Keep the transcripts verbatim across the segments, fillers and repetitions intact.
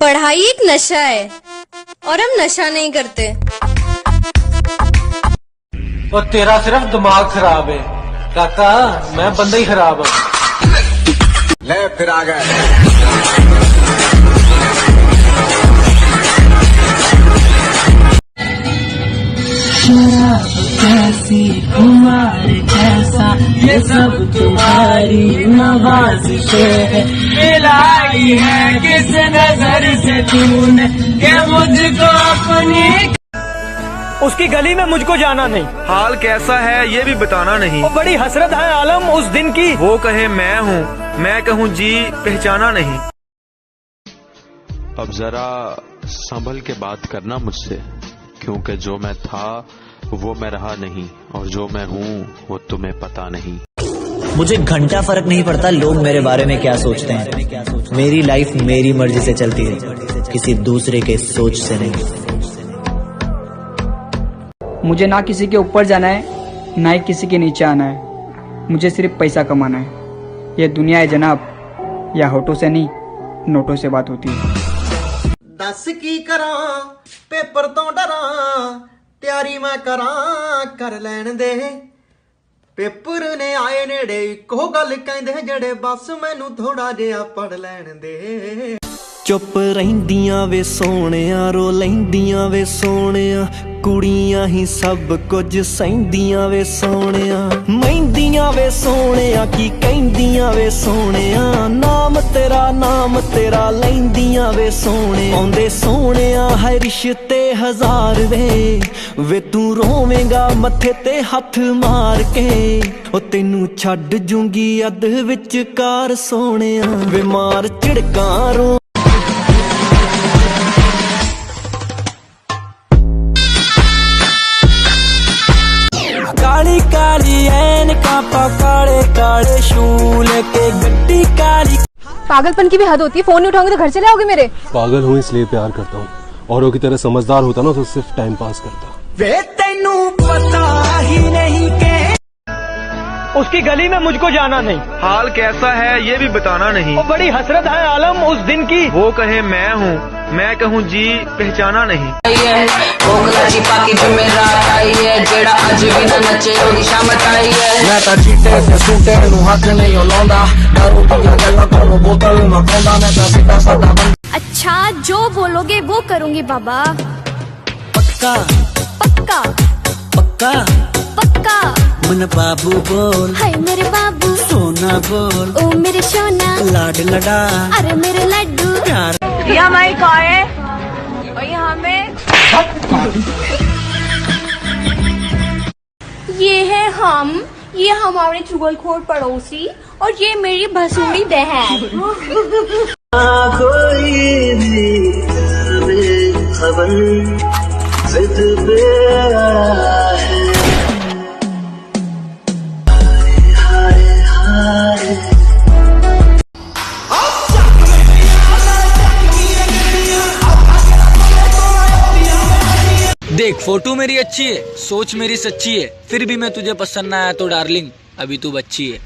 पढ़ाई एक नशा है और हम नशा नहीं करते। और तेरा सिर्फ दिमाग खराब है काका, मैं बंदा ही खराब हूँ। ले फिर आ गए। शराब कैसी खुमार कैसा ये सब तुम्हारी नवाज़िशें है, मिलाई है किस नजर से तूने के मुझको अपनी। उसकी गली में मुझको जाना नहीं, हाल कैसा है ये भी बताना नहीं। वो बड़ी हसरत है आलम उस दिन की, वो कहे मैं हूँ मैं कहूँ जी पहचाना नहीं। अब जरा संभल के बात करना मुझसे, क्योंकि जो मैं था वो मैं रहा नहीं और जो मैं हूँ वो तुम्हें पता नहीं। मुझे घंटा फर्क नहीं पड़ता लोग मेरे बारे में क्या सोचते हैं। मेरी लाइफ मेरी मर्जी से चलती है, किसी दूसरे के सोच से नहीं। मुझे ना किसी के ऊपर जाना है ना ही किसी के नीचे आना है, मुझे सिर्फ पैसा कमाना है। यह दुनिया है जनाब, या होठों से नहीं नोटों से बात होती है। दस की करा पेपर तो डरा, तैयारी मैं करा कर लैन दे। पेपर ने आए नेड़े इको गल कहंदे जड़े बस मैनू थोड़ा जिहा पढ़ लैन दे। चुप रहिंदियां वे सोहणिया रो लैंदियां वे सोहणिया, कुड़ियां ही सब कुछ सहिंदियां वे सोहणिया। महिंदियां वे सोहणिया की कहंदियां वे सोहणिया, नाम तेरा नाम तेरा लैंदियां वे सोहणे। आउंदे सोहणिया है रिश्ते हजार वे, वे तू रोवेंगा मत्थे ते हथ मार के। ओ तेनू छड्ड जूंगी अध विचकार सोहणिया, वे मार झिड़कां रो। काली काली ऐनका काले काले शूल के गड्डी काली। पागलपन की भी हद होती है, फोन नहीं उठाओगे तो घर चले आओगे मेरे। पागल हूँ इसलिए प्यार करता हूँ, औरों की तरह समझदार होता ना तो सिर्फ टाइम पास करता। वे तेनू पता ही नहीं के उसकी गली में मुझको जाना नहीं, हाल कैसा है ये भी बताना नहीं। वो बड़ी हसरत है आलम उस दिन की, वो कहे मैं हूँ मैं कहूँ जी पहचाना नहीं। अच्छा जो बोलोगे वो करूँगी बाबा। पक्का पक्का पक्का पक्का। मन बाबू बोल, हाय मेरे बाबू। सोना बोल, ओ मेरे सोना। लाड लड़ा, अरे मेरे लड्डू। प्यार ये हमारी कार है और ये हमें ये है हम, ये हमारे चुगलखोर पड़ोसी और ये मेरी भसूड़ी बहन। कोई भी खबर जिद पे आया है। देख फोटो मेरी अच्छी है, सोच मेरी सच्ची है, फिर भी मैं तुझे पसंद ना आया तो डार्लिंग अभी तू बच्ची है।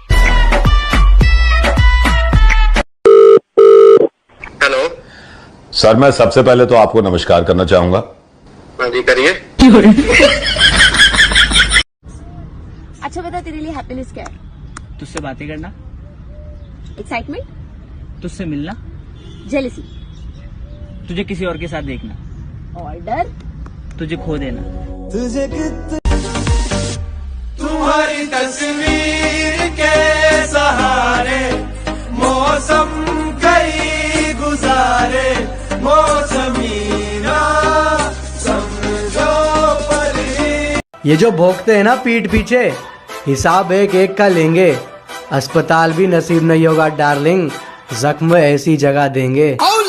हेलो सर, मैं सबसे पहले तो आपको नमस्कार करना चाहूंगा। जी करिए। अच्छा बता तेरे लिए हैप्पीनेस क्या है? तुझसे बातें करना, एक्साइटमेंट, तुझसे मिलना, जेलसी, तुझे किसी और के साथ देखना, और डर, तुझे खो देना। तुझे तुम्हारी तस्वीर के सहारे मौसम कई गुजारे, मौसमी ना समझो पर। ये जो भोंकते हैं ना पीठ पीछे, हिसाब एक एक का लेंगे। अस्पताल भी नसीब नहीं होगा डार्लिंग, जख्म ऐसी जगह देंगे।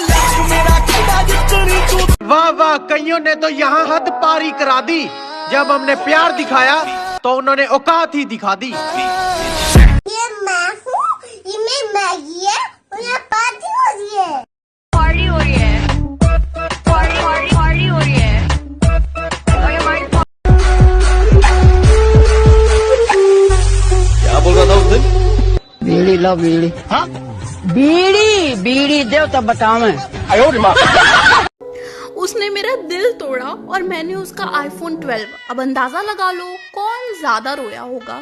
वाह वाह, कईयों ने तो यहाँ हद पारी करा दी। जब हमने प्यार दिखाया तो उन्होंने औकात ही दिखा दी। ये मैं हूँ, ये मेरी मैगी है और ये पार्टी हो रही है। पार्टी हो रही है, पार्टी पार्टी पार्टी हो रही है। और ये हमारी क्या बोल रहा था उस दिन? बीड़ी लो बीड़ी। हाँ बीड़ी बीड़ी दे तब बताओ। उसने मेरा दिल तोड़ा और मैंने उसका आईफोन ट्वेल्व। अब अंदाजा लगा लो कौन ज्यादा रोया होगा।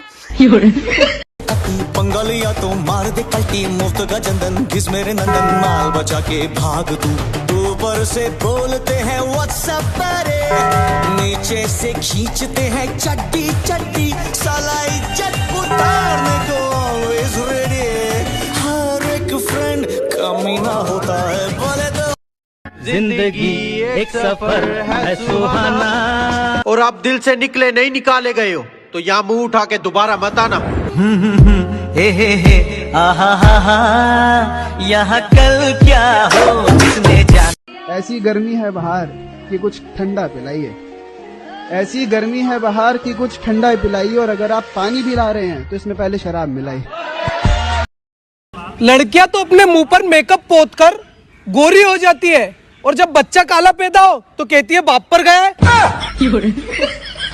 पंगलिया तो मार दे पलटी मुफ्त का चंदन घिस मेरे नंदन माल बचा के भाग तू ऊपर से बोलते हैं व्हाट्सएप पर नीचे से खींचते हैं चड्डी चड्डी साला इज्जत उतारने को ऑलवेज रेडी हर एक फ्रेंड कमीना होता है बोले तो जिंदगी एक सफर है सुहाना। और आप दिल से निकले नहीं निकाले गए हो तो यहाँ मुंह उठा के दोबारा मत आना। हे हे हे आहा हा हा यहाँ कल क्या हो जिसने जाना। ऐसी गर्मी है बाहर कि कुछ ठंडा पिलाइए, ऐसी गर्मी है बाहर कि कुछ ठंडा पिलाइए, और अगर आप पानी भी ला रहे हैं तो इसमें पहले शराब मिलाइए। लड़कियां तो अपने मुंह पर मेकअप पोत कर गोरी हो जाती है और जब बच्चा काला पैदा हो तो कहती है बाप पर गया है।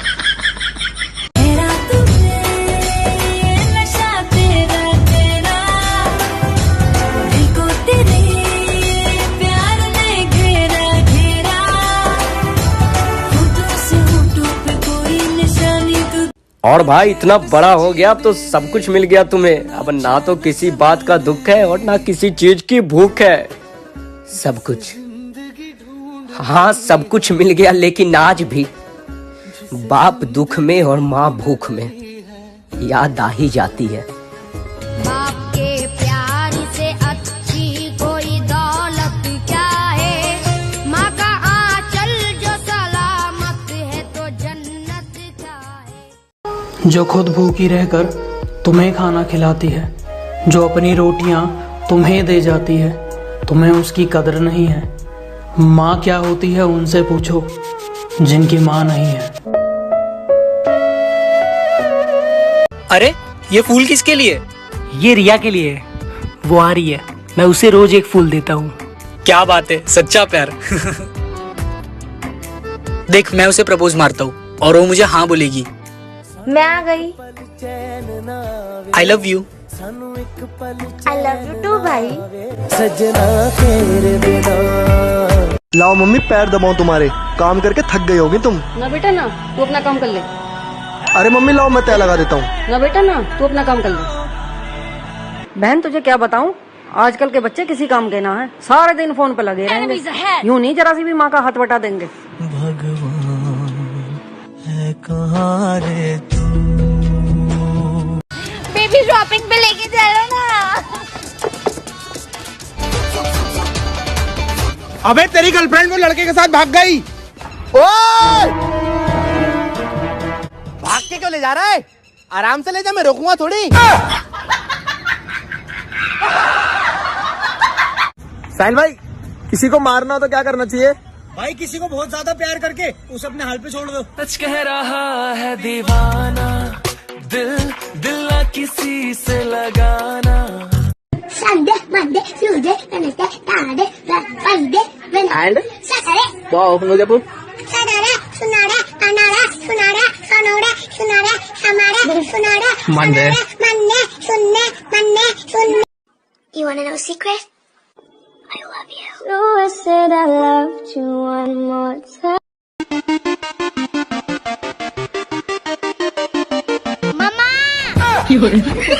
और भाई इतना बड़ा हो गया अब तो सब कुछ मिल गया तुम्हें। अब ना तो किसी बात का दुख है और ना किसी चीज की भूख है। सब कुछ, हाँ सब कुछ मिल गया, लेकिन आज भी बाप दुख में और माँ भूख में याद आ ही जाती है। बाप के प्यार से अच्छी कोई दौलत क्या है, माँ का आंचल जो सलामत है तो जन्नत क्या है। जो खुद भूखी रहकर तुम्हें खाना खिलाती है, जो अपनी रोटियां तुम्हें दे जाती है, तुम्हें उसकी कदर नहीं है। माँ क्या होती है उनसे पूछो जिनकी माँ नहीं है। अरे ये फूल किसके लिए? ये रिया के लिए है, वो आ रही है, मैं उसे रोज एक फूल देता हूँ। क्या बात है, सच्चा प्यार। देख मैं उसे प्रपोज मारता हूँ और वो मुझे हाँ बोलेगी। मैं आ गई। I love you. I love you too भाई। सजना तेरे बिना। लाओ मम्मी पैर दबाओ तुम्हारे, काम करके थक गई होगी तुम। ना बेटा ना, तू अपना काम कर ले। अरे मम्मी लाओ मैं तय लगा देता हूँ। ना बेटा ना, तू अपना काम कर ले। बहन तुझे क्या बताऊँ, आजकल के बच्चे किसी काम के ना है, सारे दिन फोन पे लगे रहेंगे। यूं नहीं जरा सी भी माँ का हाथ बटा देंगे। भगवान है कहाँ रे तू। बेबी शॉपिंग पे लेके चलो ना। अबे तेरी गर्लफ्रेंड वो लड़के के साथ भाग गई। ओए! भाग के क्यों ले जा रहा है? आराम से ले जा, मैं रोकूंगा थोड़ी। साहिल भाई, किसी को मारना हो तो क्या करना चाहिए? भाई किसी को बहुत ज्यादा प्यार करके उसे अपने हाल पे छोड़ दो। सच कह रहा है दीवाना, दिल दिल ना किसी से लगाना। Sunday, Monday, Tuesday, Wednesday, Thursday, Friday, And? Saturday. Wow, मुझे बोल। Saturday, Sunara, Anara, Sunara, Sonora, Sunara, Samara, Sunara, Monday. Monday, Sunday, Monday, Sunday. You wanna know a secret? I love you. So I said I loved you one more time. Mama!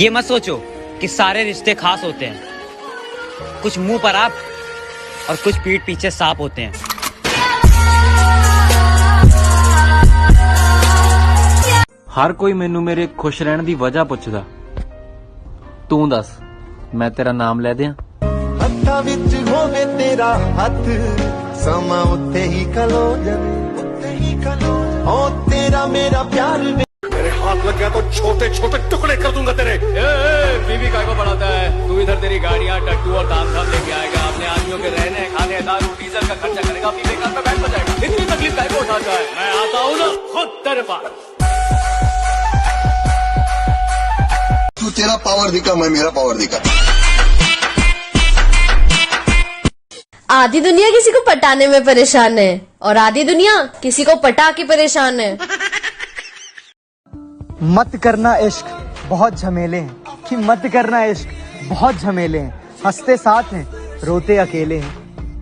ये मत सोचो कि सारे रिश्ते खास होते हैं, कुछ मुंह पर आप और कुछ पीठ पीछे सांप होते हैं। हर कोई मैनू मेरे खुश रहने दी वजह पुछदा, तू दस मैं तेरा नाम ले दियां? हत्थां विच होवे तेरा हथ, समा उत्ते ही खलो जावे, उत्ते ही खलो ओ तेरा मेरा प्यार। मेरे हाथ लग गया तो छोटे छोटे टुकड़े कर दूंगा तेरे। ए, ए, बीवी काय को बढ़ाता है? तू इधर तेरी गाड़ियां टट्टू और दाम धाम लेके आएगा, अपने आदमियों के रहने खाने दारू डीजल का खर्चा करेगा, अपनी बेकार में बैठ जाएगा। इतनी तकलीफ काय को उठाता है? मैं आता हूँ ना खुद तेरे पास। तू तेरा पावर दिखा, मैं मेरा पावर दिखा। आधी दुनिया किसी को पटाने में परेशान है और आधी दुनिया किसी को पटा के परेशान है। मत करना इश्क बहुत झमेले हैं, कि मत करना इश्क बहुत झमेले हैं, हंसते साथ हैं रोते अकेले हैं।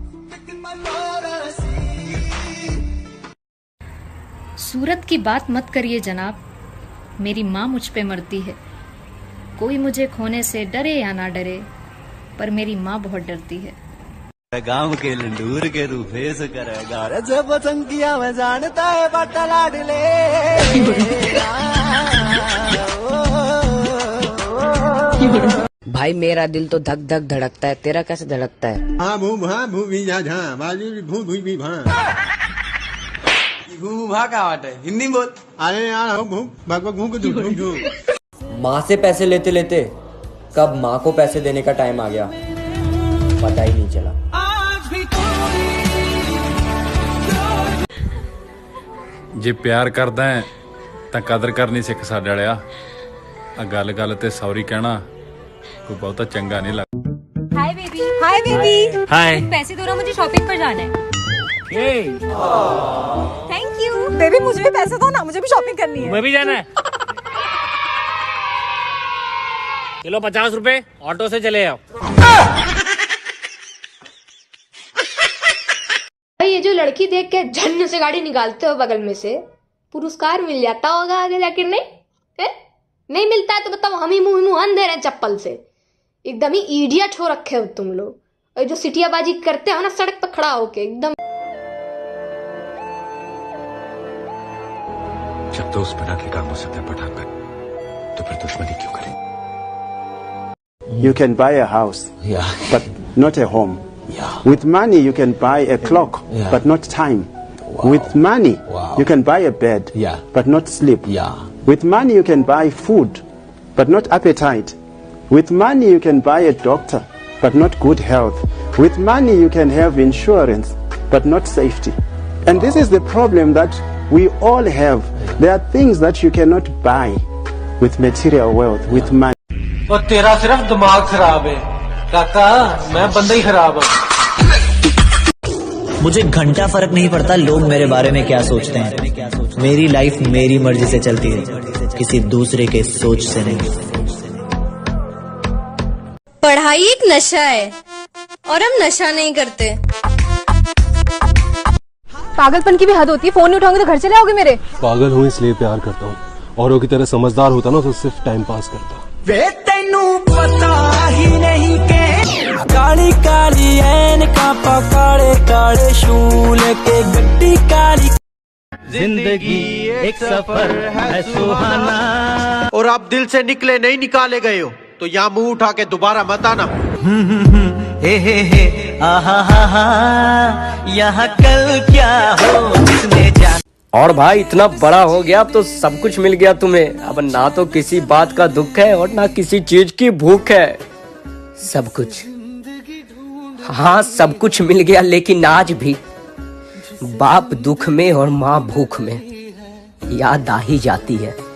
सूरत की बात मत करिए जनाब, मेरी माँ मुझ पे मरती है। कोई मुझे खोने से डरे या ना डरे, पर मेरी माँ बहुत डरती है। गांव के लंडूर के रूफे से करेगा रे जब संकिया में जानता है बट्टा लाडले। भाई मेरा दिल तो धक धक धड़कता है, तेरा कैसे धड़कता है? हाँ भू भा भू भी जा झा बाजू भू भू भी भा भू भा का बात है, हिंदी बोल। अरे यार हो भू भगवा भू को झू झू। माँ से पैसे लेते लेते कब माँ को पैसे देने का टाइम आ गया पता ही नहीं चला। जे प्यार करदा है तां कदर करनी सिख साडे वालिया। आ गल गल ते सॉरी कहना कोई बहुता चंगा नहीं लगदा। Hi baby. Hi baby. Hi. पैसे दो ना, मुझे शॉपिंग पर जाना है। Thank you baby. मुझे भी पैसे दो ना, मुझे भी शॉपिंग करनी है। मैं भी जाना है। चलो पचास रुपए ऑटो से चले आओ। ये जो लड़की देख के झन्न से गाड़ी निकालते हो बगल में से, पुरस्कार मिल जाता होगा आगे जाकर? नहीं है? नहीं मिलता है तो बताओ, हम ही मुंह मुंह दे रहे हैं चप्पल से। एकदम ही इडियट हो रखे हो तुम लोग। और जो सिटियाबाजी करते हो ना सड़क पर खड़ा होके एकदम। जब दोस्त बना के काम हो सकता है पटाकर, तो फिर दुश्मनी क्यों करें? You can buy a house, yeah, but not a home. Yeah. With money you can buy a clock, yeah, but not time. Wow. With money, wow, you can buy a bed, yeah, but not sleep. Yeah. With money you can buy food, but not appetite. With money you can buy a doctor, but not good health. With money you can have insurance, but not safety. And wow, this is the problem that we all have. Yeah. There are things that you cannot buy with material wealth, yeah, with money. और तेरा सिर्फ दिमाग खराब है काका, मैं बंदा ही खराब हूँ। मुझे घंटा फर्क नहीं पड़ता लोग मेरे बारे में क्या सोचते हैं। मेरी लाइफ मेरी मर्जी से चलती है, किसी दूसरे के सोच से नहीं। पढ़ाई एक नशा है और हम नशा नहीं करते। पागलपन की भी हद होती है। फोन नहीं उठाओगे तो घर चले आओगे मेरे? पागल हूँ इसलिए प्यार करता हूँ, औरों की तरह समझदार होता ना तो सिर्फ टाइम पास करता। वे तेनू पता ही नहीं के काली काली ऐन का काले काले शूल के गड्डी काली। जिंदगी एक सफर है सुहाना। और आप दिल से निकले नहीं निकाले गए हो तो यहाँ मुंह उठा के दोबारा मत आना। हे हे हे आहा हा हा, यहाँ कल क्या हो जिसने जान। और भाई इतना बड़ा हो गया अब तो सब कुछ मिल गया तुम्हें, अब ना तो किसी बात का दुख है और ना किसी चीज की भूख है। सब कुछ, हाँ सब कुछ मिल गया, लेकिन आज भी बाप दुख में और माँ भूख में याद आ ही जाती है।